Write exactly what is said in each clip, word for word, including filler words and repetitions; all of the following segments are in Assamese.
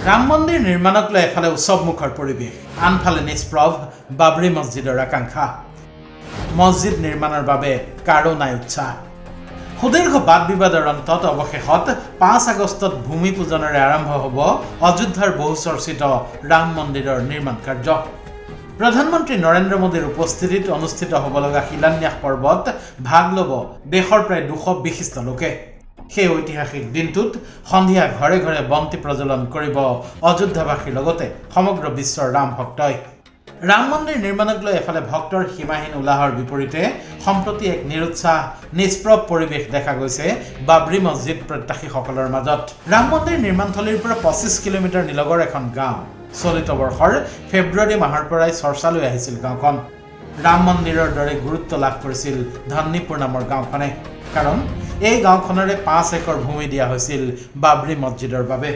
ৰাম মন্দিৰ নিৰ্মাণক লৈ এফালে উৎসৱমুখৰ পৰিৱেশ, আনফালে নিষ্প্ৰভ বাবৰি মছজিদৰ আকাংক্ষা। মছজিদ নিৰ্মাণৰ বাবে কাৰো নাই উৎসাহ। সুদীৰ্ঘ বাদ বিবাদৰ অন্তত অৱশেষত পাঁচ আগষ্টত ভূমি পূজনেৰে আৰম্ভ হ'ব অযোধ্যাৰ বহুচৰ্চিত ৰাম মন্দিৰৰ নিৰ্মাণ কাৰ্য। প্ৰধানমন্ত্ৰী নৰেন্দ্ৰ মোদীৰ উপস্থিতিত অনুষ্ঠিত হ'ব লগা শিলান্যাস পৰ্বত ভাগ ল'ব দেশৰ প্ৰায় দুশ বিশিষ্ট লোকে। সেই ঐতিহাসিক দিনটোত সন্ধিয়া ঘৰে ঘৰে বন্তি প্ৰজ্বলন কৰিব অযোধ্যাবাসীৰ লগতে সমগ্ৰ বিশ্বৰ ৰাম ভক্তই। ৰাম মন্দিৰ নিৰ্মাণক লৈ এফালে ভক্তৰ সীমাহীন উলাহৰ বিপৰীতে সম্প্ৰতি এক নিৰুৎসাহ নিষ্প্ৰভ পৰিৱেশ দেখা গৈছে বাবৰি মছজিদ প্ৰত্যাশীসকলৰ মাজত। ৰাম মন্দিৰ নিৰ্মাণথলীৰ পৰা পঁচিছ কিলোমিটাৰ নিলগৰ এখন গাঁও। চলিত বৰ্ষৰ ফেব্ৰুৱাৰী মাহৰ পৰাই চৰ্চালৈ আহিছিল গাঁওখন। ৰাম মন্দিৰৰ দৰে গুৰুত্ব লাভ কৰিছিল ধন্নীপুৰ নামৰ গাঁওখনে, কাৰণ এই গাঁওখনৰে পাঁচ একৰ ভূমি দিয়া হৈছিল বাবৰি মছজিদৰ বাবে।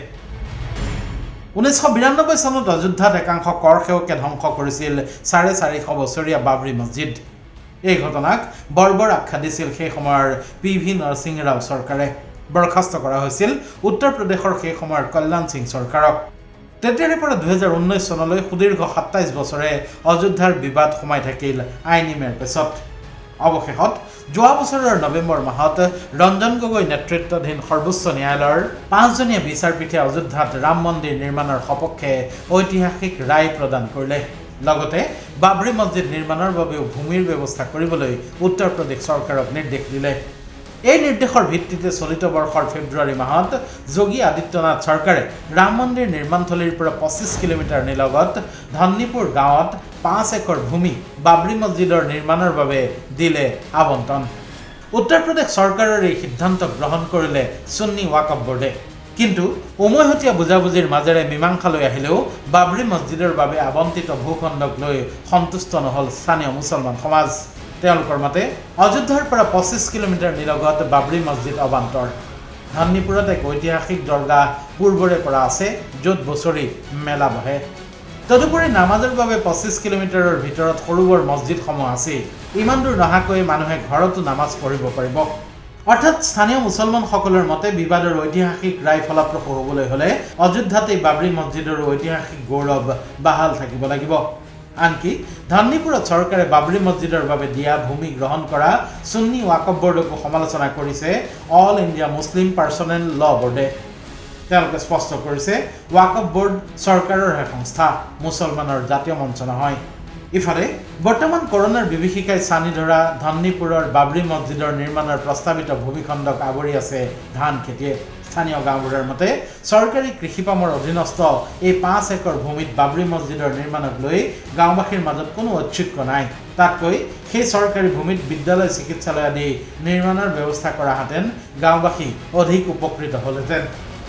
ঊনৈছশ বিৰান্নব্বৈ চনত অযোধ্যাত একাংশ কৰ সেৱকে ধ্বংস কৰিছিল চাৰে চাৰিশ বছৰীয়া বাবৰি মছজিদ। এই ঘটনাক বৰ্বৰ আখ্যা দিছিল সেই সময়ৰ পি ভি নৰসিংহ ৰাও চৰকাৰে। বৰখাস্ত কৰা হৈছিল উত্তৰ প্ৰদেশৰ সেই সময়ৰ কল্যাণ সিং চৰকাৰক। তেতিয়াৰে পৰা দুহেজাৰ ঊনৈছ চনলৈ সুদীৰ্ঘ সাতাইছ বছৰে অযোধ্যাৰ বিবাদ সোমাই থাকিল আইনী মেৰ পেচত। অৱশেষত যোৱা বছৰৰ নৱেম্বৰ মাহত ৰঞ্জন গগৈ নেতৃত্বাধীন সৰ্বোচ্চ ন্যায়ালয়ৰ পাঁচজনীয়া বিচাৰপীঠে অযোধ্যাত ৰাম মন্দিৰ নিৰ্মাণৰ সপক্ষে ঐতিহাসিক ৰায় প্ৰদান কৰিলে। লগতে বাবৰি মছজিদ নিৰ্মাণৰ বাবেও ভূমিৰ ব্যৱস্থা কৰিবলৈ উত্তৰ প্ৰদেশ চৰকাৰক নিৰ্দেশ দিলে। এই নিৰ্দেশৰ ভিত্তিতে চলিত বৰ্ষৰ ফেব্ৰুৱাৰী মাহত যোগী আদিত্যনাথ চৰকাৰে ৰাম মন্দিৰ নিৰ্মাণথলীৰ পৰা পঁচিছ কিলোমিটাৰ নিলগত ধন্নীপুৰ গাঁৱত পাঁচ একৰ ভূমি বাবৰি মছজিদৰ নিৰ্মাণৰ বাবে দিলে আবণ্টন। উত্তৰ প্ৰদেশ চৰকাৰৰ এই সিদ্ধান্ত গ্ৰহণ কৰিলে সুন্নী ৱাকফ বোৰ্ডে। কিন্তু উমৈহতীয়া বুজাবুজিৰ মাজেৰে মীমাংসালৈ আহিলেও বাবৰি মছজিদৰ বাবে আবণ্টিত ভূখণ্ডক লৈ সন্তুষ্ট নহ'ল স্থানীয় মুছলমান সমাজ। তেওঁলোকৰ মতে অযোধ্যাৰ পৰা পঁচিছ কিলোমিটাৰ নিলগত বাবৰি মছজিদ অবান্তৰ। ধন্নীপুৰত এক ঐতিহাসিক দৰগাহ পূৰ্বৰে পৰা আছে, য'ত বছৰি মেলা বহে। তদুপৰি নামাজৰ বাবে পঁচিছ কিলোমিটাৰৰ ভিতৰত সৰু বৰ মছজিদসমূহ আছে। ইমান দূৰ নহাকৈ মানুহে ঘৰতো নামাজ পঢ়িব পাৰিব। অৰ্থাৎ স্থানীয় মুছলমানসকলৰ মতে বিবাদৰ ঐতিহাসিক ৰায় ফলপ্ৰসূ হ'বলৈ হ'লে অযোধ্যাতেই বাবৰি মছজিদৰ ঐতিহাসিক গৌৰৱ বাহাল থাকিব লাগিব। আনকি ধন্নীপুৰত চৰকাৰে বাবৰি মছজিদৰ বাবে দিয়া ভূমি গ্ৰহণ কৰা সুন্নী ৱাকফ বোৰ্ডকো সমালোচনা কৰিছে অল ইণ্ডিয়া মুছলিম পাৰ্চনেল ল বোৰ্ডে। তেওঁলোকে স্পষ্ট কৰিছে ৱাকফ বোৰ্ড চৰকাৰৰহে সংস্থা, মুছলমানৰ জাতীয় মঞ্চ নহয়। ইফালে বৰ্তমান কৰোনাৰ বিভীষিকাই চানি ধৰা ধন্নীপুৰৰ বাবৰি মছজিদৰ নিৰ্মাণৰ প্ৰস্তাৱিত ভূমিখণ্ডক আৱৰি আছে ধান খেতিয়ে। স্থানীয় গাঁওবোৰৰ মতে চৰকাৰী কৃষিপামৰ অধীনস্থ এই পাঁচ একৰ ভূমিত বাবৰি মছজিদৰ নিৰ্মাণক লৈ গাঁওবাসীৰ মাজত কোনো ঔৎসুক্য নাই। তাতকৈ সেই চৰকাৰী ভূমিত বিদ্যালয় চিকিৎসালয় আদি নিৰ্মাণৰ ব্যৱস্থা কৰাহেঁতেন গাঁওবাসী অধিক উপকৃত হ'লহেঁতেন।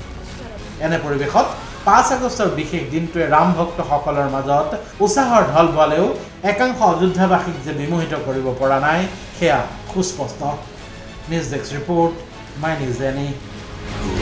এনে পৰিৱেশত পাঁচ আগষ্টৰ বিশেষ দিনটোৱে ৰাম ভক্তসকলৰ মাজত উৎসাহৰ ঢল বোৱালেও একাংশ অযোধ্যাবাসীক যে বিমোহিত কৰিব পৰা নাই সেয়া সুস্পষ্ট। News desk report, my news any.